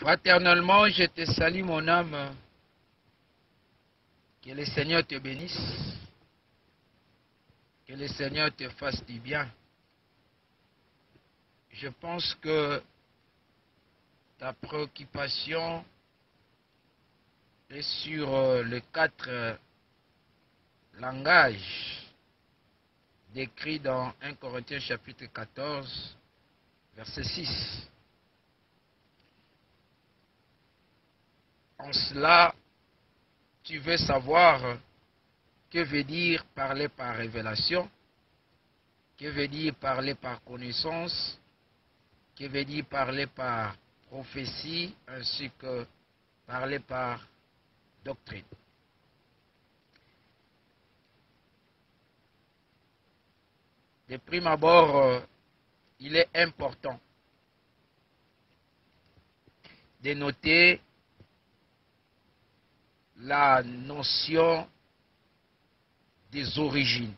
Fraternellement, je te salue mon âme. Que le Seigneur te bénisse. Que le Seigneur te fasse du bien. Je pense que ta préoccupation est sur les 4 langages décrits dans 1 Corinthiens chapitre 14, verset 6. En cela, tu veux savoir que veut dire parler par révélation, que veut dire parler par connaissance, que veut dire parler par prophétie, ainsi que parler par doctrine. De prime abord, il est important de noter la notion des origines.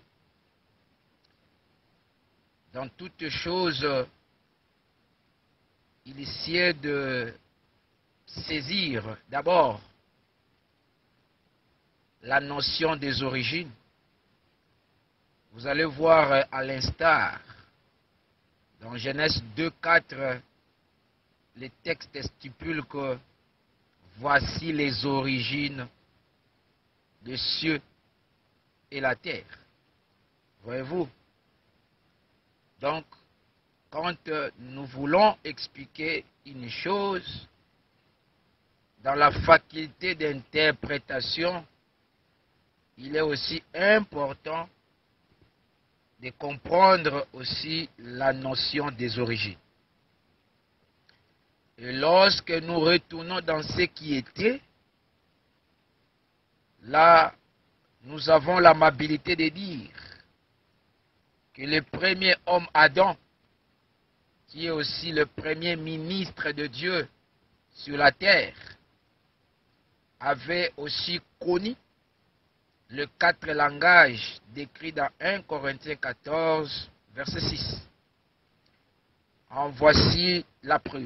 Dans toute chose, il essaie de saisir d'abord la notion des origines. Vous allez voir à l'instar, dans Genèse 2,4, les textes stipulent que voici les origines des cieux et la terre. Voyez-vous? Donc, quand nous voulons expliquer une chose, dans la faculté d'interprétation, il est aussi important de comprendre aussi la notion des origines. Et lorsque nous retournons dans ce qui était, là, nous avons l'amabilité de dire que le premier homme Adam, qui est aussi le premier ministre de Dieu sur la terre, avait aussi connu les 4 langages décrits dans 1 Corinthiens 14, verset 6. En voici la preuve.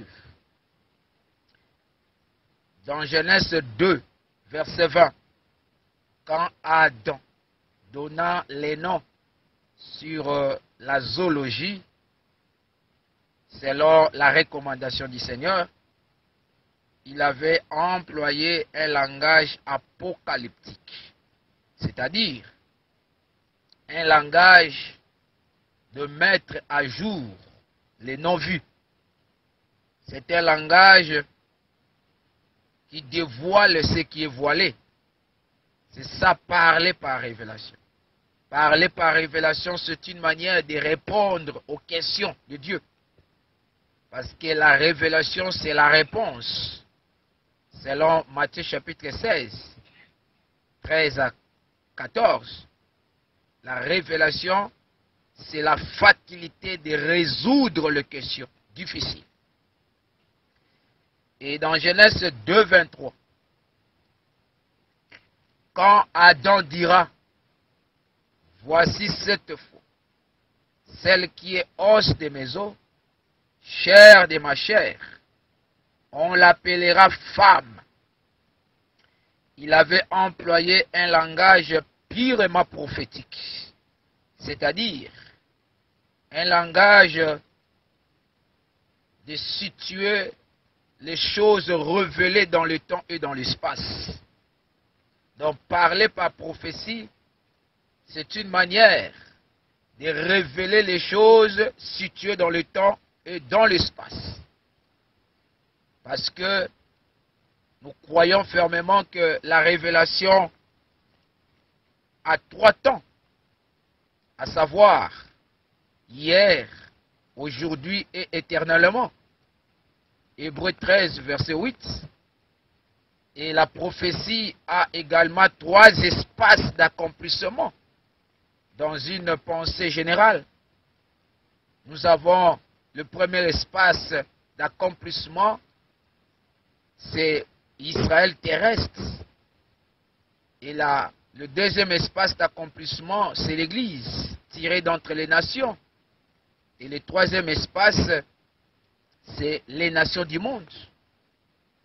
Dans Genèse 2, verset 20, quand Adam donna les noms sur la zoologie, selon la recommandation du Seigneur, il avait employé un langage apocalyptique, c'est-à-dire un langage de mettre à jour les non-vus. C'est un langage qui dévoile ce qui est voilé. C'est ça, parler par révélation. Parler par révélation, c'est une manière de répondre aux questions de Dieu. Parce que la révélation, c'est la réponse. Selon Matthieu chapitre 16, 13 à 14, la révélation, c'est la faculté de résoudre les questions difficiles. Et dans Genèse 2, 23, quand Adam dira, voici cette fois, celle qui est os de mes os, chair de ma chair, on l'appellera femme. Il avait employé un langage purement prophétique, c'est-à-dire un langage de situer les choses révélées dans le temps et dans l'espace. Donc parler par prophétie, c'est une manière de révéler les choses situées dans le temps et dans l'espace. Parce que nous croyons fermement que la révélation a 3 temps, à savoir hier, aujourd'hui et éternellement. Hébreux 13, verset 8. Et la prophétie a également 3 espaces d'accomplissement dans une pensée générale. Nous avons le premier espace d'accomplissement, c'est Israël terrestre. Et le deuxième espace d'accomplissement, c'est l'Église, tirée d'entre les nations. Et le troisième espace, c'est les nations du monde.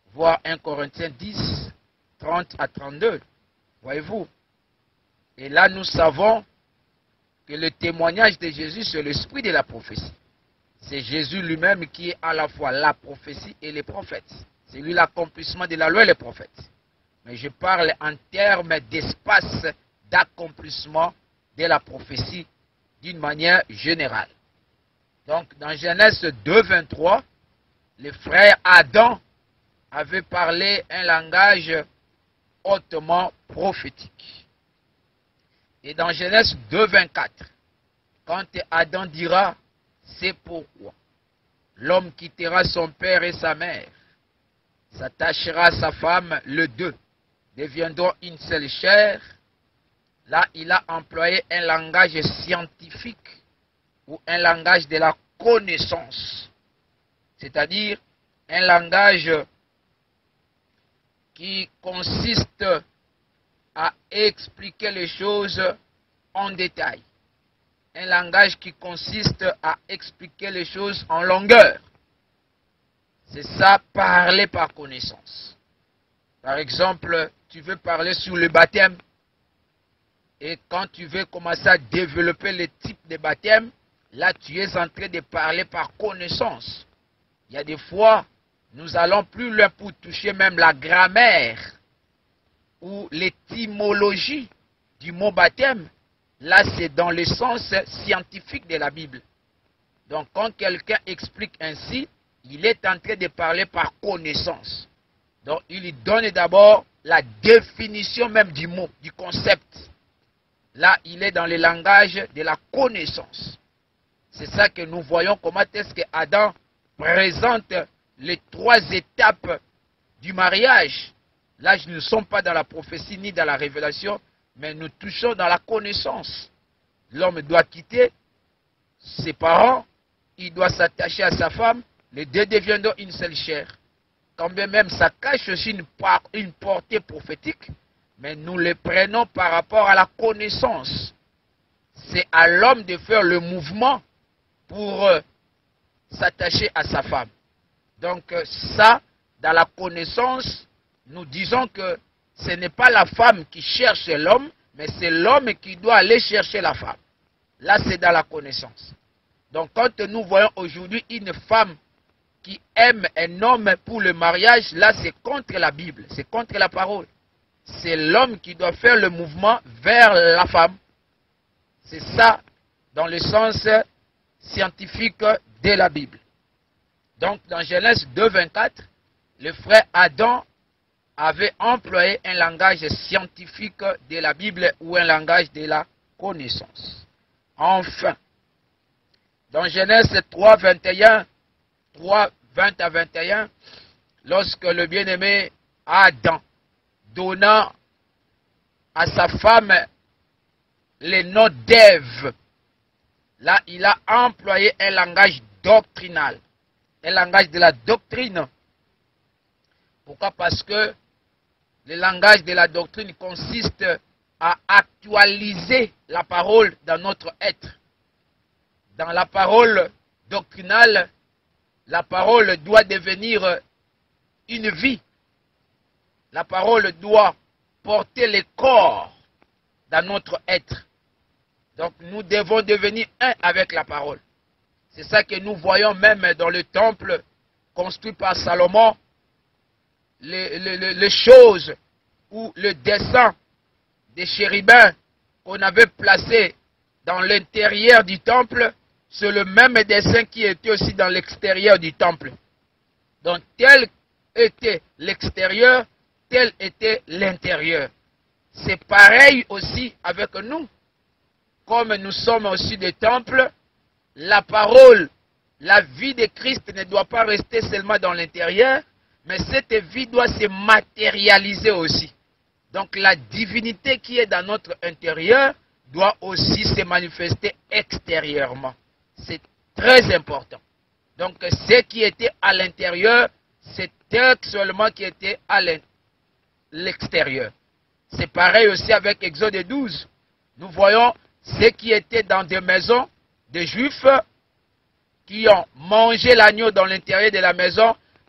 voir 1 Corinthiens 10, 30 à 32. Voyez-vous? Et là, nous savons que le témoignage de Jésus, c'est l'esprit de la prophétie. C'est Jésus lui-même qui est à la fois la prophétie et les prophètes. C'est lui l'accomplissement de la loi et les prophètes. Mais je parle en termes d'espace d'accomplissement de la prophétie d'une manière générale. Donc, dans Genèse 2, 23, le frère Adam avait parlé un langage hautement prophétique. Et dans Genèse 2, 24, quand Adam dira, c'est pourquoi l'homme quittera son père et sa mère, s'attachera à sa femme, le deux deviendront une seule chair. Là, il a employé un langage scientifique ou un langage de la connaissance, c'est-à-dire un langage qui consiste à expliquer les choses en détail. Un langage qui consiste à expliquer les choses en longueur. C'est ça, parler par connaissance. Par exemple, tu veux parler sur le baptême, et quand tu veux commencer à développer le type de baptême, là tu es en train de parler par connaissance. Il y a des fois, nous allons plus loin pour toucher même la grammaire ou l'étymologie du mot baptême. Là, c'est dans le sens scientifique de la Bible. Donc, quand quelqu'un explique ainsi, il est en train de parler par connaissance. Donc, il donne d'abord la définition même du mot, du concept. Là, il est dans le langage de la connaissance. C'est ça que nous voyons comment est-ce que Adam présente les trois étapes du mariage. Là, nous ne sommes pas dans la prophétie ni dans la révélation, mais nous touchons dans la connaissance. L'homme doit quitter ses parents, il doit s'attacher à sa femme, les deux deviendront une seule chair. Quand bien même ça cache aussi une portée prophétique, mais nous le prenons par rapport à la connaissance. C'est à l'homme de faire le mouvement pour s'attacher à sa femme. Donc ça, dans la connaissance, nous disons que ce n'est pas la femme qui cherche l'homme, mais c'est l'homme qui doit aller chercher la femme. Là, c'est dans la connaissance. Donc, quand nous voyons aujourd'hui une femme qui aime un homme pour le mariage, là, c'est contre la Bible, c'est contre la parole. C'est l'homme qui doit faire le mouvement vers la femme. C'est ça, dans le sens scientifique de la Bible. Donc, dans Genèse 2, 24, le frère Adam avait employé un langage scientifique de la Bible ou un langage de la connaissance. Enfin, dans Genèse 3, 21, 3, 20 à 21, lorsque le bien-aimé Adam donna à sa femme le nom d'Ève, là, il a employé un langage doctrinal, un langage de la doctrine. Pourquoi? Parce que le langage de la doctrine consiste à actualiser la parole dans notre être. Dans la parole doctrinale, la parole doit devenir une vie. La parole doit porter le corps dans notre être. Donc nous devons devenir un avec la parole. C'est ça que nous voyons même dans le temple construit par Salomon. Les choses ou le dessin des chérubins qu'on avait placé dans l'intérieur du temple, c'est le même dessin qui était aussi dans l'extérieur du temple. Donc tel était l'extérieur, tel était l'intérieur. C'est pareil aussi avec nous. Comme nous sommes aussi des temples, la parole, la vie de Christ ne doit pas rester seulement dans l'intérieur, mais cette vie doit se matérialiser aussi. Donc la divinité qui est dans notre intérieur doit aussi se manifester extérieurement. C'est très important. Donc ce qui était à l'intérieur, c'était seulement qui était à l'extérieur. C'est pareil aussi avec Exode 12. Nous voyons ce qui était dans des maisons des Juifs qui ont mangé l'agneau dans l'intérieur de la maison,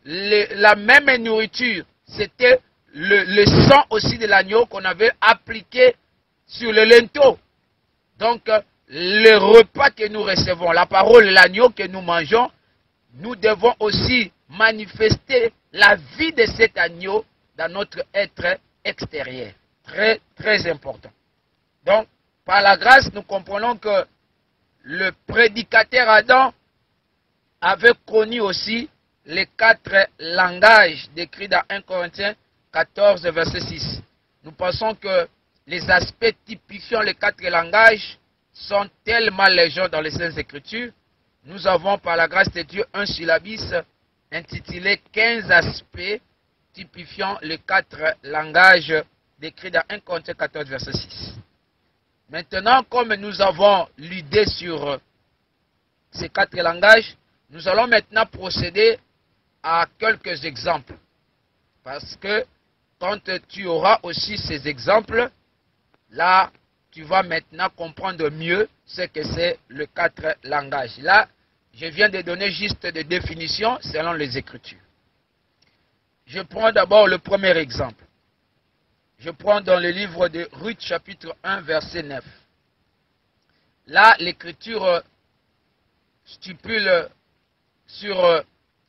la même nourriture. C'était le sang aussi de l'agneau qu'on avait appliqué sur le linteau. Donc, le repas que nous recevons, la parole de l'agneau que nous mangeons, nous devons aussi manifester la vie de cet agneau dans notre être extérieur. Très, très important. Donc, par la grâce, nous comprenons que le prédicateur Adam avait connu aussi les 4 langages décrits dans 1 Corinthiens 14, verset 6. Nous pensons que les aspects typifiant les 4 langages sont tellement légers dans les Saintes Écritures. Nous avons, par la grâce de Dieu, un syllabus intitulé 15 aspects typifiant les 4 langages décrits dans 1 Corinthiens 14, verset 6. Maintenant, comme nous avons l'idée sur ces 4 langages, nous allons maintenant procéder à quelques exemples. Parce que quand tu auras aussi ces exemples, là, tu vas maintenant comprendre mieux ce que c'est le 4 langages. Là, je viens de donner juste des définitions selon les Écritures. Je prends d'abord le premier exemple. Je prends dans le livre de Ruth, chapitre 1, verset 9. Là, l'Écriture stipule sur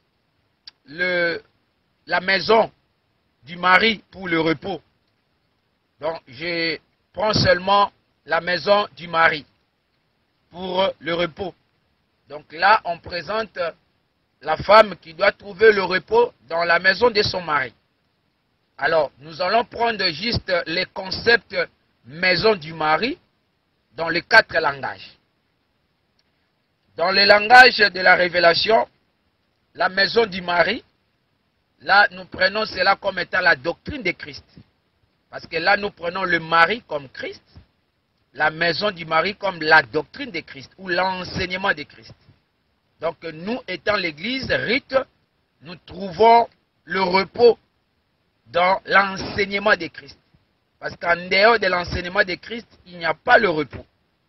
la maison du mari pour le repos. Donc, je prends seulement la maison du mari pour le repos. Donc là, on présente la femme qui doit trouver le repos dans la maison de son mari. Alors, nous allons prendre juste les concepts maison du mari dans les 4 langages. Dans le langage de la révélation, la maison du mari, là, nous prenons cela comme étant la doctrine de Christ. Parce que là, nous prenons le mari comme Christ, la maison du mari comme la doctrine de Christ ou l'enseignement de Christ. Donc, nous étant l'Église, rite, nous trouvons le repos dans l'enseignement de Christ. Parce qu'en dehors de l'enseignement de Christ, il n'y a pas le repos.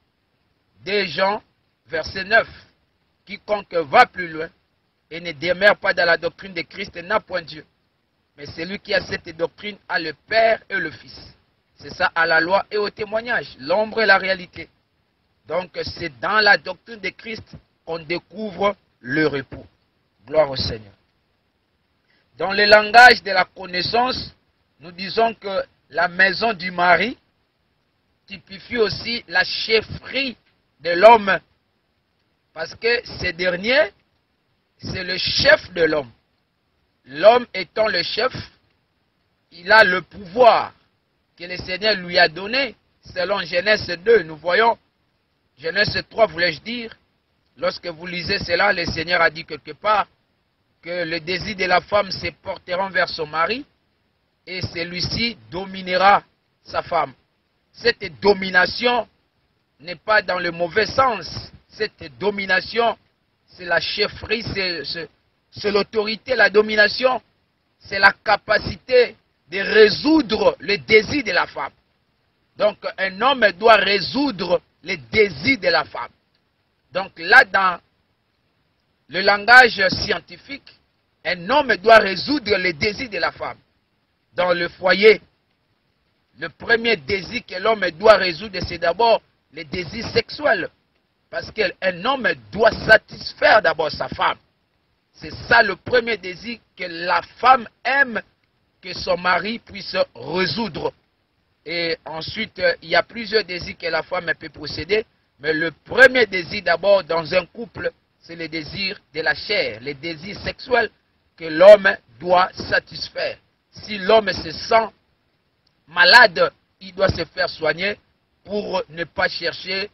2 Jean, verset 9. Quiconque va plus loin et ne demeure pas dans la doctrine de Christ n'a point Dieu. Mais celui qui a cette doctrine a le Père et le Fils. C'est ça à la loi et au témoignage, l'ombre et la réalité. Donc c'est dans la doctrine de Christ qu'on découvre le repos. Gloire au Seigneur. Dans le langage de la connaissance, nous disons que la maison du mari typifie aussi la chefferie de l'homme. Parce que ce dernier, c'est le chef de l'homme. L'homme étant le chef, il a le pouvoir que le Seigneur lui a donné. Selon Genèse 2, nous voyons, Genèse 3, voulais-je dire, lorsque vous lisez cela, le Seigneur a dit quelque part que le désir de la femme se portera vers son mari et celui-ci dominera sa femme. Cette domination n'est pas dans le mauvais sens. Cette domination, c'est la chefferie, c'est l'autorité, la domination, c'est la capacité de résoudre les désirs de la femme. Donc, un homme doit résoudre les désirs de la femme. Donc là, dans le langage scientifique, un homme doit résoudre les désirs de la femme. Dans le foyer, le premier désir que l'homme doit résoudre, c'est d'abord les désirs sexuels. Parce qu'un homme doit satisfaire d'abord sa femme. C'est ça le premier désir que la femme aime que son mari puisse résoudre. Et ensuite, il y a plusieurs désirs que la femme peut posséder. Mais le premier désir d'abord dans un couple, c'est le désir de la chair, le désir sexuel que l'homme doit satisfaire. Si l'homme se sent malade, il doit se faire soigner pour ne pas chercher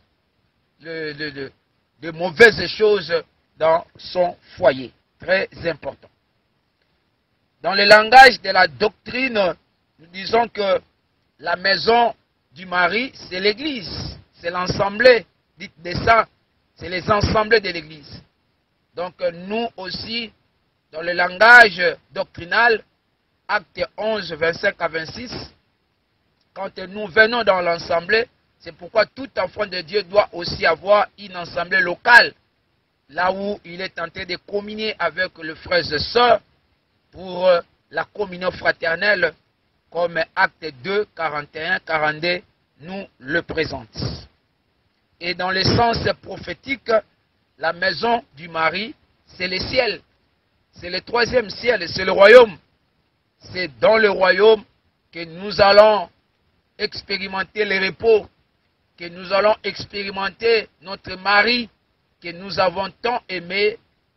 de mauvaises choses dans son foyer. Très important. Dans le langage de la doctrine, nous disons que la maison du mari, c'est l'église. C'est l'assemblée, dites de ça, c'est les assemblées de l'église. Donc nous aussi, dans le langage doctrinal, acte 11, 25 à 26, quand nous venons dans l'assemblée, c'est pourquoi tout enfant de Dieu doit aussi avoir une assemblée locale, là où il est tenté de communier avec les frères et sœurs pour la communion fraternelle, comme Acte 2, 41, 42 nous le présente. Et dans le sens prophétique, la maison du mari, c'est le ciel. C'est le troisième ciel, c'est le royaume. C'est dans le royaume que nous allons expérimenter le repos, que nous allons expérimenter notre mari que nous avons tant aimé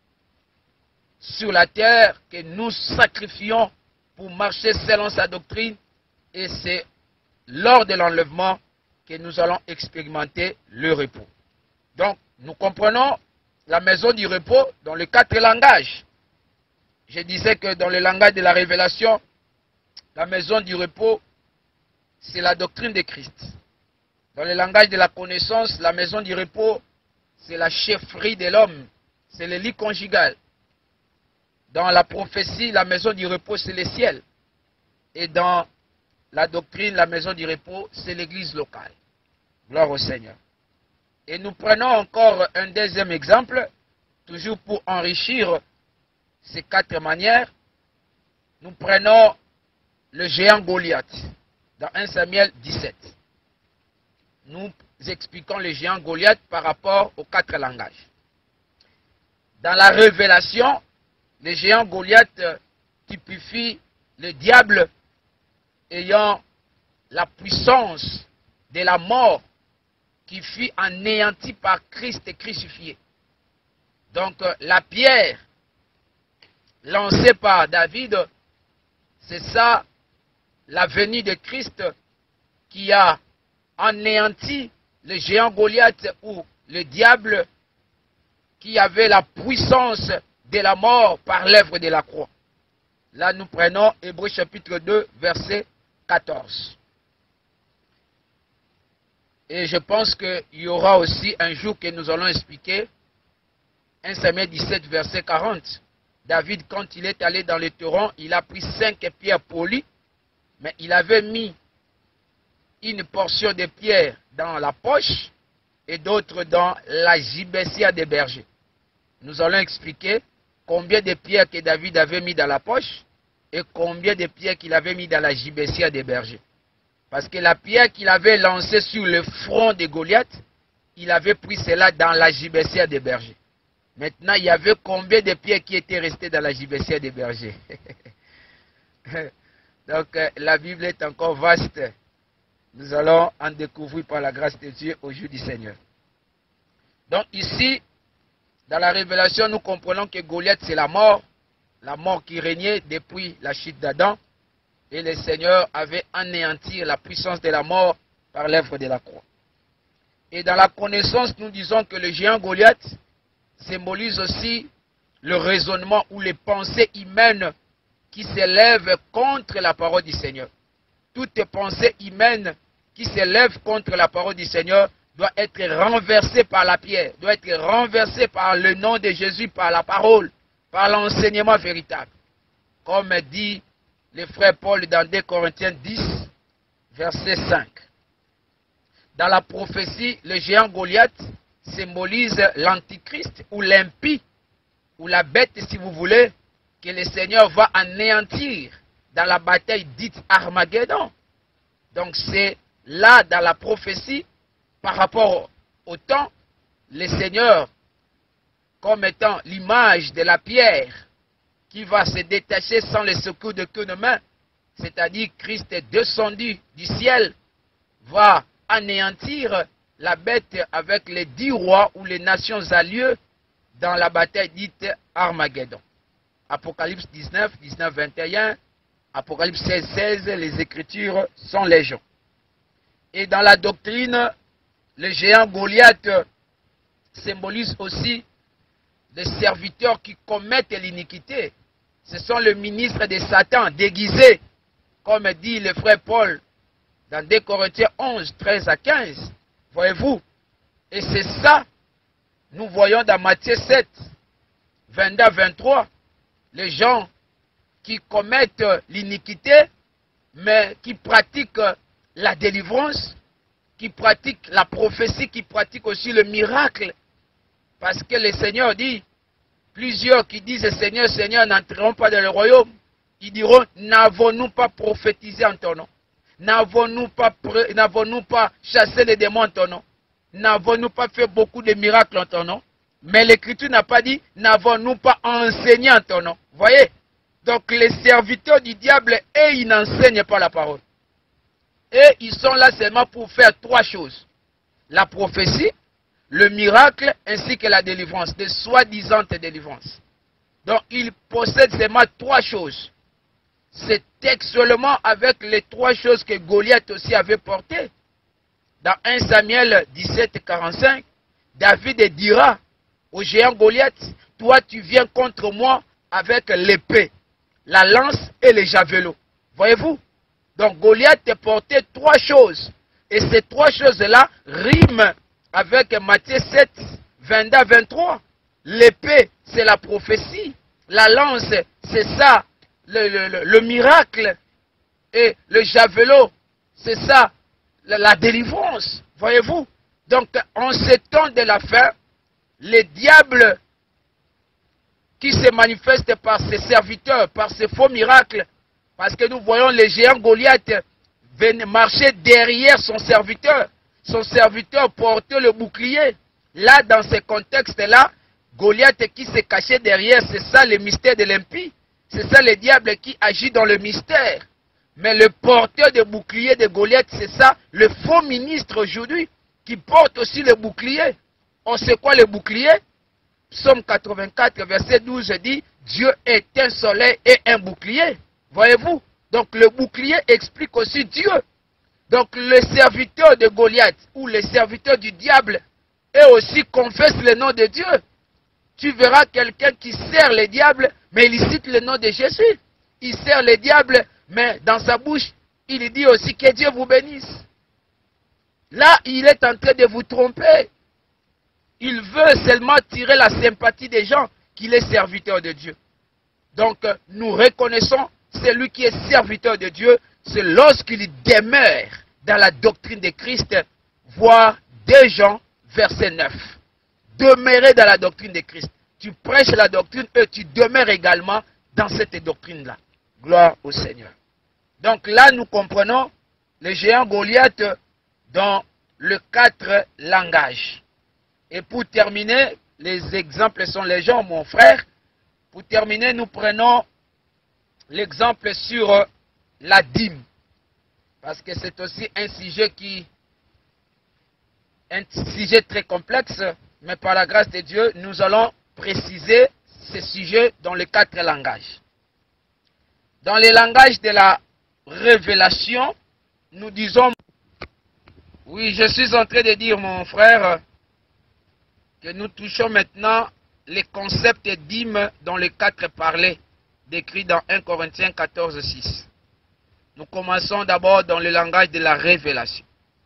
sur la terre, que nous sacrifions pour marcher selon sa doctrine. Et c'est lors de l'enlèvement que nous allons expérimenter le repos. Donc, nous comprenons la maison du repos dans les 4 langages. Je disais que dans le langage de la révélation, la maison du repos, c'est la doctrine de Christ. Dans le langage de la connaissance, la maison du repos, c'est la chefferie de l'homme, c'est le lit conjugal. Dans la prophétie, la maison du repos, c'est le ciel. Et dans la doctrine, la maison du repos, c'est l'église locale. Gloire au Seigneur. Et nous prenons encore un deuxième exemple, toujours pour enrichir ces 4 manières. Nous prenons le géant Goliath, dans 1 Samuel 17. Nous expliquons le géant Goliath par rapport aux 4 langages. Dans la révélation, le géant Goliath typifie le diable ayant la puissance de la mort qui fut anéanti par Christ crucifié. Donc la pierre lancée par David, c'est ça, la venue de Christ qui a anéanti le géant Goliath ou le diable qui avait la puissance de la mort par l'œuvre de la croix. Là, nous prenons Hébreux chapitre 2, verset 14. Et je pense qu'il y aura aussi un jour que nous allons expliquer 1 Samuel 17, verset 40. David, quand il est allé dans le torrent, il a pris 5 pierres polies, mais il avait mis une portion de pierre dans la poche et d'autres dans la gibecière des bergers. Nous allons expliquer combien de pierres que David avait mis dans la poche et combien de pierres qu'il avait mis dans la gibecière des bergers. Parce que la pierre qu'il avait lancée sur le front de Goliath, il avait pris cela dans la gibecière des bergers. Maintenant, il y avait combien de pierres qui étaient restées dans la gibecière des bergers? Donc, la Bible est encore vaste. Nous allons en découvrir par la grâce de Dieu au jour du Seigneur. Donc, ici, dans la révélation, nous comprenons que Goliath, c'est la mort qui régnait depuis la chute d'Adam. Et le Seigneur avait anéanti la puissance de la mort par l'œuvre de la croix. Et dans la connaissance, nous disons que le géant Goliath symbolise aussi le raisonnement ou les pensées humaines qui s'élèvent contre la parole du Seigneur. Toute pensée humaine qui s'élève contre la parole du Seigneur doit être renversée par la pierre, doit être renversée par le nom de Jésus, par la parole, par l'enseignement véritable. Comme dit le frère Paul dans 2 Corinthiens 10, verset 5. Dans la prophétie, le géant Goliath symbolise l'antichrist ou l'impie, ou la bête si vous voulez, que le Seigneur va anéantir dans la bataille dite Armageddon. Donc c'est là dans la prophétie, par rapport au temps, le Seigneur, comme étant l'image de la pierre qui va se détacher sans le secours de qu'une main, c'est-à-dire Christ est descendu du ciel, va anéantir la bête avec les 10 rois ou les nations à lieu dans la bataille dite Armageddon. Apocalypse 19, 19, 21, Apocalypse 16, 16, les Écritures sont légion. Et dans la doctrine, le géant Goliath symbolise aussi les serviteurs qui commettent l'iniquité. Ce sont les ministres de Satan déguisés, comme dit le frère Paul dans 2 Corinthiens 11, 13 à 15. Voyez-vous? Et c'est ça, nous voyons dans Matthieu 7, 22 à 23, les gens qui commettent l'iniquité, mais qui pratiquent la délivrance, qui pratiquent la prophétie, qui pratiquent aussi le miracle. Parce que le Seigneur dit, plusieurs qui disent Seigneur, Seigneur n'entreront pas dans le royaume, Ils diront, n'avons-nous pas prophétisé en ton nom? N'avons-nous pas chassé les démons en ton nom? N'avons-nous pas fait beaucoup de miracles en ton nom? Mais l'Écriture n'a pas dit, n'avons-nous pas enseigné en ton nom? Voyez? Donc les serviteurs du diable, eux, ils n'enseignent pas la parole. Et ils sont là seulement pour faire trois choses. La prophétie, le miracle, ainsi que la délivrance, de soi-disant délivrance. Donc ils possèdent seulement trois choses. C'est textuellement avec les trois choses que Goliath aussi avait portées. Dans 1 Samuel 17, 45, David dira au géant Goliath, toi tu viens contre moi avec l'épée, la lance et les javelots. Voyez-vous? Donc Goliath portait trois choses. Et ces trois choses-là riment avec Matthieu 7, 22 à 23. L'épée, c'est la prophétie. La lance, c'est ça, le miracle. Et le javelot, c'est ça, la délivrance. Voyez-vous? Donc, en ce temps de la fin, les diables qui se manifestent par ses serviteurs, par ses faux miracles, parce que nous voyons les géants Goliath marcher derrière son serviteur. Son serviteur portait le bouclier. Là, dans ce contexte-là, Goliath qui se cachait derrière, c'est ça le mystère de l'impie. C'est ça le diable qui agit dans le mystère. Mais le porteur de bouclier de Goliath, c'est ça, le faux ministre aujourd'hui, qui porte aussi le bouclier. On sait quoi le bouclier? Psaume 84, verset 12 dit, Dieu est un soleil et un bouclier. Voyez-vous? Donc le bouclier explique aussi Dieu. Donc le serviteur de Goliath, ou le serviteur du diable, eux aussi confesse le nom de Dieu. Tu verras quelqu'un qui sert le diable, mais il cite le nom de Jésus. Il sert le diable, mais dans sa bouche, il dit aussi que Dieu vous bénisse. Là, il est en train de vous tromper. Il veut seulement tirer la sympathie des gens qu'il est serviteur de Dieu. Donc, nous reconnaissons celui qui est serviteur de Dieu, c'est lorsqu'il demeure dans la doctrine de Christ, voir 2 Jean, verset 9. Demeurer dans la doctrine de Christ. Tu prêches la doctrine et tu demeures également dans cette doctrine-là. Gloire au Seigneur. Donc là, nous comprenons le géant Goliath dans le 4 langages. Et pour terminer, les exemples sont légion, mon frère. Pour terminer, nous prenons l'exemple sur la dîme. Parce que c'est aussi un sujet très complexe, mais par la grâce de Dieu, nous allons préciser ce sujet dans les 4 langages. Dans les langages de la révélation, nous disons, oui, je suis en train de dire, mon frère, que nous touchons maintenant les concepts dîmes dans les 4 parlers, décrits dans 1 Corinthiens 14, 6. Nous commençons d'abord dans le langage de la révélation.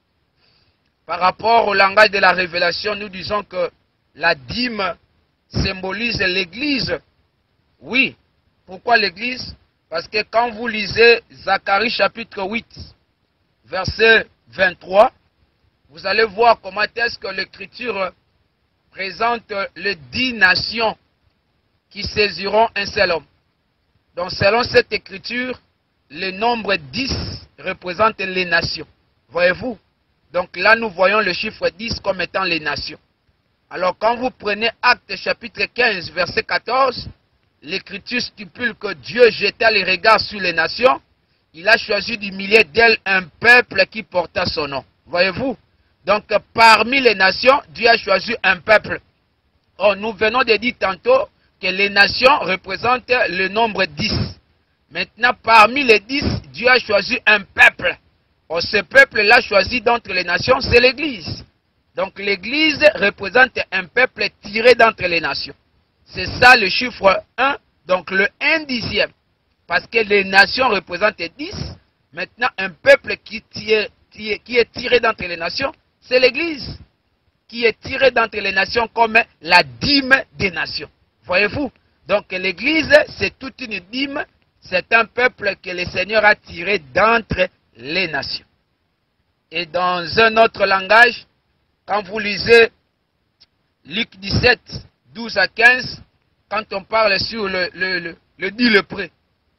Par rapport au langage de la révélation, nous disons que la dîme symbolise l'Église. Oui. Pourquoi l'Église? Parce que quand vous lisez Zacharie chapitre 8, verset 23, vous allez voir comment est-ce que l'Écriture présente les 10 nations qui saisiront un seul homme. Donc selon cette Écriture, le nombre 10 représente les nations. Voyez-vous? Donc là, nous voyons le chiffre 10 comme étant les nations. Alors quand vous prenez Actes chapitre 15, verset 14, l'Écriture stipule que Dieu jeta les regards sur les nations. Il a choisi du milieu d'elles un peuple qui porta son nom. Voyez-vous? Donc parmi les nations, Dieu a choisi un peuple. Or, nous venons de dire tantôt que les nations représentent le nombre 10. Maintenant, parmi les 10, Dieu a choisi un peuple. Or, ce peuple-là choisi d'entre les nations, c'est l'Église. Donc, l'Église représente un peuple tiré d'entre les nations. C'est ça le chiffre 1, donc le 1/10. Parce que les nations représentent 10. Maintenant, un peuple qui est tiré d'entre les nations, c'est l'Église. Qui est tiré d'entre les nations comme la dîme des nations. Voyez-vous? Donc, l'Église, c'est toute une dîme. C'est un peuple que le Seigneur a tiré d'entre les nations. Et dans un autre langage, quand vous lisez Luc 17, 12 à 15, quand on parle sur le dit lepreux,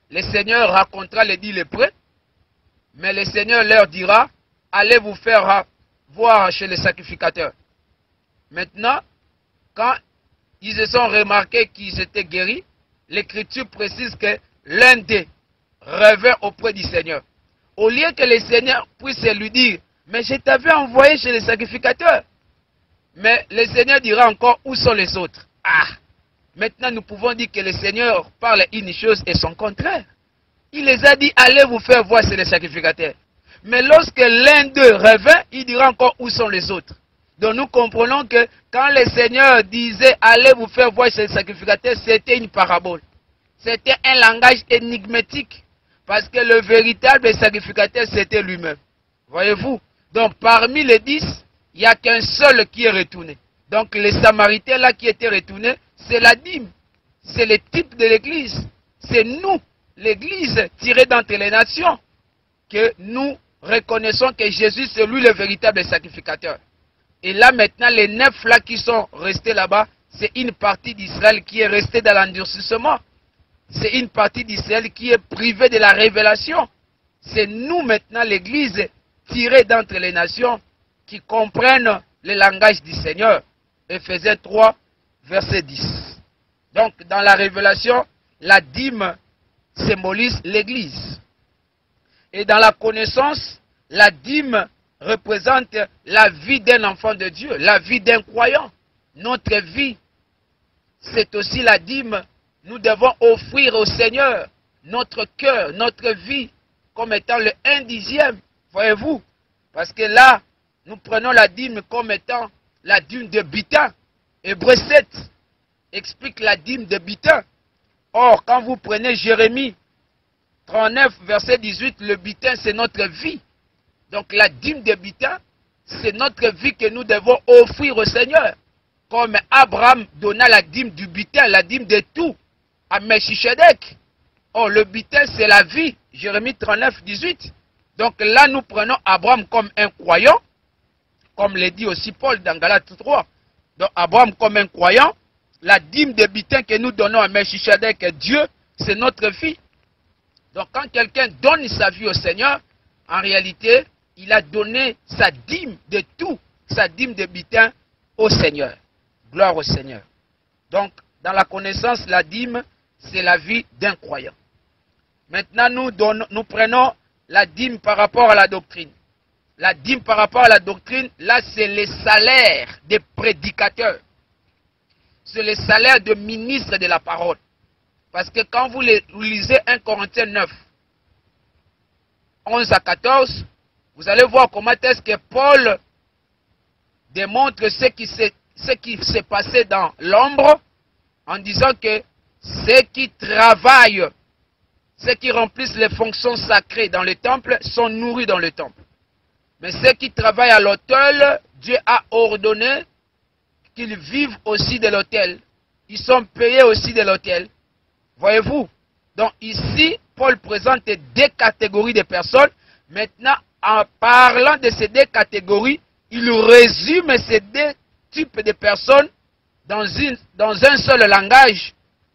le Seigneur racontera les 10 lépreux, mais le Seigneur leur dira, allez vous faire voir chez les sacrificateurs. Maintenant, quand ils se sont remarqués qu'ils étaient guéris, l'Écriture précise que l'un d'eux revint auprès du Seigneur. Au lieu que le Seigneur puisse lui dire, mais je t'avais envoyé chez les sacrificateurs. Mais le Seigneur dira encore, où sont les autres? Ah! Maintenant, nous pouvons dire que le Seigneur parle une chose et son contraire. Il les a dit, allez vous faire voir chez les sacrificateurs. Mais lorsque l'un d'eux revint, il dira encore, où sont les autres? Donc nous comprenons que quand le Seigneur disait, allez vous faire voir chez les sacrificateurs, c'était une parabole. C'était un langage énigmatique. Parce que le véritable sacrificateur, c'était lui-même. Voyez-vous? Donc parmi les 10, il n'y a qu'un seul qui est retourné. Donc les Samaritains là qui étaient retournés, c'est la dîme. C'est le type de l'église. C'est nous, l'église tirée d'entre les nations, que nous reconnaissons que Jésus c'est lui le véritable sacrificateur. Et là maintenant, les 9 là qui sont restés là-bas, c'est une partie d'Israël qui est restée dans l'endurcissement. C'est une partie d'Israël qui est privée de la révélation. C'est nous maintenant, l'église tirée d'entre les nations, qui comprennent le langage du Seigneur. Éphésiens 3, verset 10. Donc, dans la révélation, la dîme symbolise l'église. Et dans la connaissance, la dîme représente la vie d'un enfant de Dieu, la vie d'un croyant. Notre vie, c'est aussi la dîme. Nous devons offrir au Seigneur notre cœur, notre vie, comme étant le 1/10. Voyez-vous? Parce que là, nous prenons la dîme comme étant la dîme de butin. Hébreux 7 explique la dîme de butin. Or, quand vous prenez Jérémie 39, verset 18, le butin, c'est notre vie. Donc, la dîme de butin, c'est notre vie que nous devons offrir au Seigneur. Comme Abraham donna la dîme du butin, la dîme de tout, à Melchisedec. Or, le butin, c'est la vie. Jérémie 39, 18. Donc là, nous prenons Abraham comme un croyant, comme le dit aussi Paul dans Galates 3. Donc, Abraham comme un croyant, la dîme de butin que nous donnons à Melchisedec, Dieu, c'est notre vie. Donc, quand quelqu'un donne sa vie au Seigneur, en réalité, il a donné sa dîme de tout, sa dîme de butin au Seigneur. Gloire au Seigneur. Donc, dans la connaissance, la dîme, c'est la vie d'un croyant. Maintenant, nous prenons la dîme par rapport à la doctrine. La dîme par rapport à la doctrine, là, c'est les salaires des prédicateurs. C'est les salaires de ministres de la parole. Parce que quand vous lisez 1 Corinthiens 9, 11 à 14, vous allez voir comment est-ce que Paul démontre ce qui s'est passé dans l'ombre, en disant que ceux qui travaillent, ceux qui remplissent les fonctions sacrées dans le temple, sont nourris dans le temple. Mais ceux qui travaillent à l'autel, Dieu a ordonné qu'ils vivent aussi de l'autel. Ils sont payés aussi de l'autel. Voyez-vous? Donc ici, Paul présente 2 catégories de personnes. Maintenant, en parlant de ces 2 catégories, il résume ces 2 types de personnes dans un seul langage.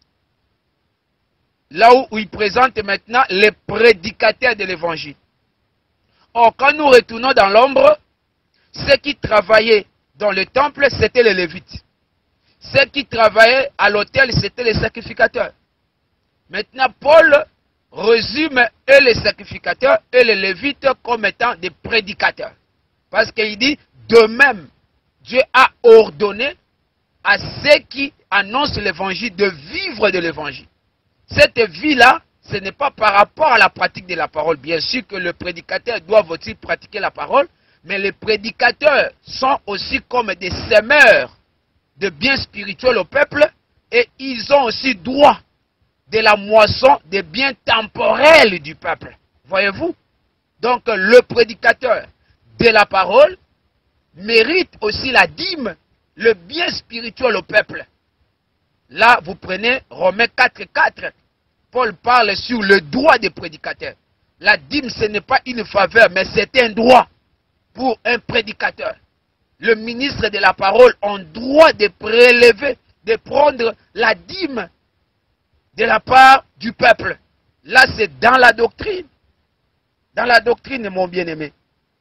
Là où il présente maintenant les prédicateurs de l'évangile. Or, quand nous retournons dans l'ombre, ceux qui travaillaient dans le temple, c'était les Lévites. Ceux qui travaillaient à l'autel, c'était les sacrificateurs. Maintenant, Paul résume et les sacrificateurs et les Lévites comme étant des prédicateurs. Parce qu'il dit, de même, Dieu a ordonné à ceux qui annoncent l'évangile de vivre de l'évangile. Cette vie-là, ce n'est pas par rapport à la pratique de la parole. Bien sûr que le prédicateur doit aussi pratiquer la parole, mais les prédicateurs sont aussi comme des semeurs de biens spirituels au peuple, et ils ont aussi droit de la moisson des biens temporels du peuple. Voyez-vous? Donc le prédicateur de la parole mérite aussi la dîme, le bien spirituel au peuple. Là, vous prenez Romains 4:4. Paul parle sur le droit des prédicateurs. La dîme, ce n'est pas une faveur, mais c'est un droit pour un prédicateur. Le ministre de la parole a droit de prélever, de prendre la dîme de la part du peuple. Là, c'est dans la doctrine. Dans la doctrine, mon bien-aimé.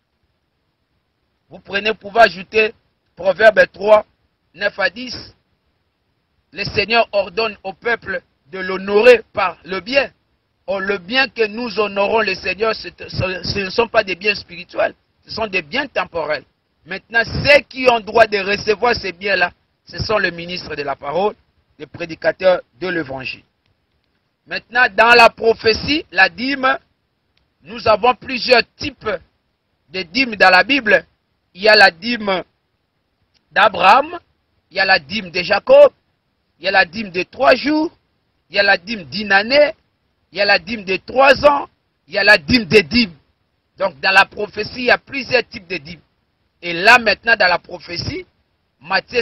Vous pouvez ajouter Proverbe 3, 9 à 10. Le Seigneur ordonne au peuple de l'honorer par le bien. Or, le bien que nous honorons le Seigneur, ce ne sont pas des biens spirituels, ce sont des biens temporels. Maintenant, ceux qui ont droit de recevoir ces biens-là, ce sont les ministres de la parole, les prédicateurs de l'évangile. Maintenant, dans la prophétie, la dîme, nous avons plusieurs types de dîmes dans la Bible. Il y a la dîme d'Abraham, il y a la dîme de Jacob, il y a la dîme de 3 jours, il y a la dîme d'une année, il y a la dîme de 3 ans, il y a la dîme des dîmes. Donc dans la prophétie, il y a plusieurs types de dîmes. Et là maintenant dans la prophétie, Matthieu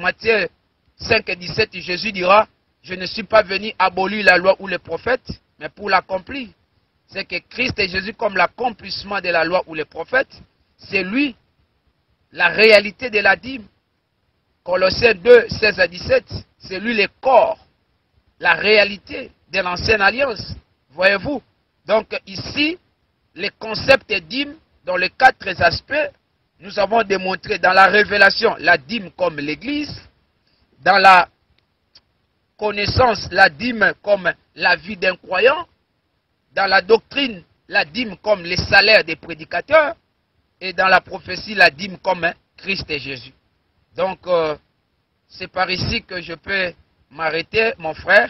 5 et 17, Jésus dira, je ne suis pas venu abolir la loi ou les prophètes, mais pour l'accomplir. C'est que Christ et Jésus comme l'accomplissement de la loi ou les prophètes, c'est lui la réalité de la dîme. Colossiens 2, 16 à 17, c'est lui le corps, la réalité de l'ancienne alliance. Voyez-vous? Donc ici, les concepts de dîme, dans les 4 aspects, nous avons démontré dans la révélation la dîme comme l'église, dans la connaissance la dîme comme la vie d'un croyant, dans la doctrine la dîme comme les salaires des prédicateurs, et dans la prophétie la dîme comme Christ et Jésus. Donc, c'est par ici que je peux m'arrêter, mon frère.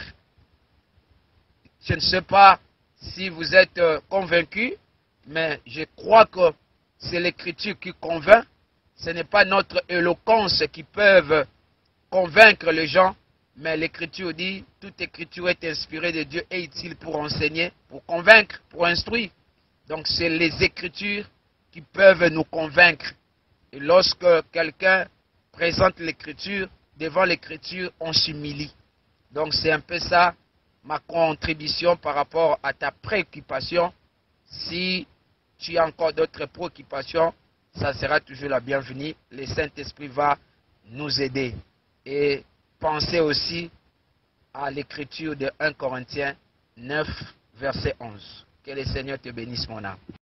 Je ne sais pas si vous êtes convaincus, mais je crois que c'est l'Écriture qui convainc. Ce n'est pas notre éloquence qui peut convaincre les gens, mais l'Écriture dit, toute Écriture est inspirée de Dieu et utile pour enseigner, pour convaincre, pour instruire. Donc c'est les Écritures qui peuvent nous convaincre. Et lorsque quelqu'un présente l'Écriture, devant l'Écriture, on s'humilie. Donc c'est un peu ça ma contribution par rapport à ta préoccupation. Si tu as encore d'autres préoccupations, ça sera toujours la bienvenue. Le Saint-Esprit va nous aider. Et pensez aussi à l'écriture de 1 Corinthiens 9, verset 11. Que le Seigneur te bénisse, mon âme.